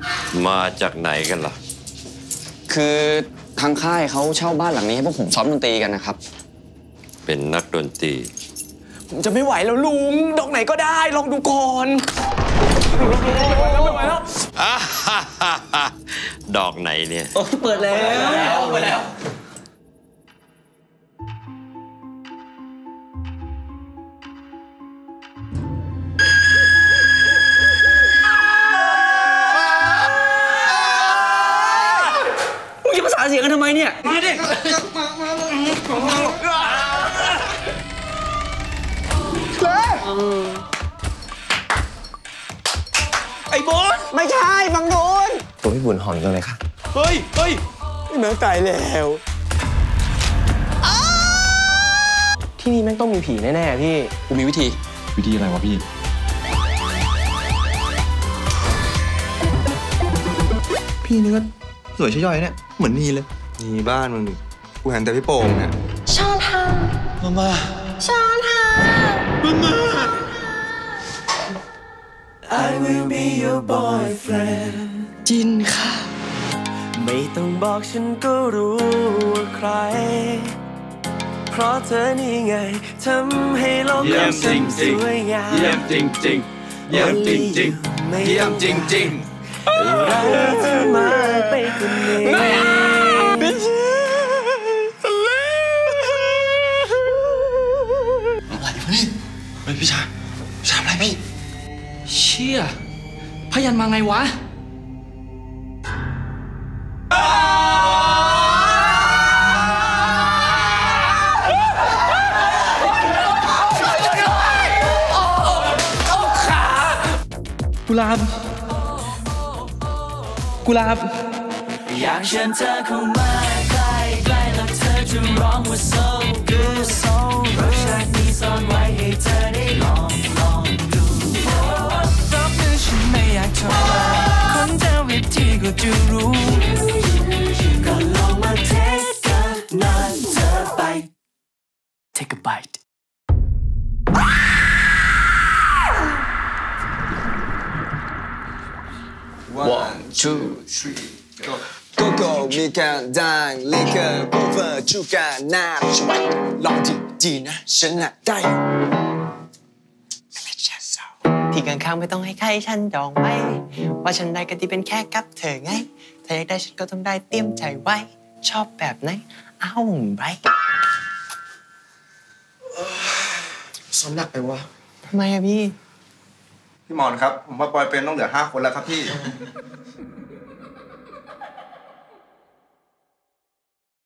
มาจากไหนกันล่ะคือทางค่ายเขาเช่าบ้านหลังนี้ให้พวกผมซ้อมดนตรีกันนะครับเป็นนักดนตรีผมจะไม่ไหวแล้วลุงดอกไหนก็ได้ลองดูก่อนไม่ไหวแล้วดอกไหนเนี่ยเปิดแล้วเปิดแล้วมึงจะประสานเสียงกันทำไมเนี่ยมาดิไอ้บุญไม่ใช่บังบุญตัวพี่บุญหอนกันเลยค่ะเฮ้ยนี่แม่งตายแล้วที่นี่แม่งต้องมีผีแน่ๆพี่กูมีวิธีอะไรวะพี่นี่ก็สวยช่ย่อยเนี่ยเหมือนนี่เลยนี่บ้านมึงกูเห็นแต่พี่โป่งเนี่ยชอนทางมาชอนทาง I will be your boyfriend จินค่ะไม่ต้องบอกฉันก็รู้ว่าใครเพราะเธอนี่ไงทำให้โลกของฉันสวยงามเยี่ยมจริงรักเธอมาไปคนนี้อะไรวะนี่เฮ้ยพี่ชายอะไรพี่เชี่ยพยันมาไงวะกุหลาบอยากเชิญเธอเข้ามาใกล้แล้วเธอจะร้องว่า so good so รสชาตินี้ซ่อนไว้ให้เธอได้ลองดูรับมือฉันไม่อยากทำคนเจอวิธีก็จะรู้ก็ลองมา take another bite take a bite One, two, three, go. Go, มีการดังลิเกอร์บูเวอร์จูการน่าชวนลองดีนะฉันน่ะได้ที่ข้างๆไม่ต้องให้ใครฉันจองไว้ว่าฉันได้ก็ที่เป็นแค่กับเธอไงถ้าอยากได้ฉันก็ต้องได้เตรียมใจไว้ชอบแบบไหนเอาไรซ้อมหนักไปวะทำไมอะพี่หมอนครับผมว่าปอยเป็นต้องเหลือ5 คนแล้วครับพี่